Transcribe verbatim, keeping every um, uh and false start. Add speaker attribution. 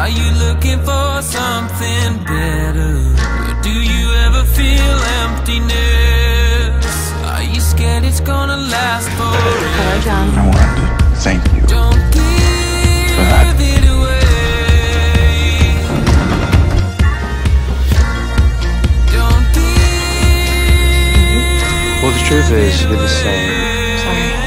Speaker 1: Are you looking for something better? Or do you ever feel emptiness? Are you scared it's gonna last forever?
Speaker 2: Hello, John.
Speaker 3: I wanted to thank you.
Speaker 1: Don't give it away. Don't give
Speaker 4: Well, the truth is, you're the same.
Speaker 2: Sorry.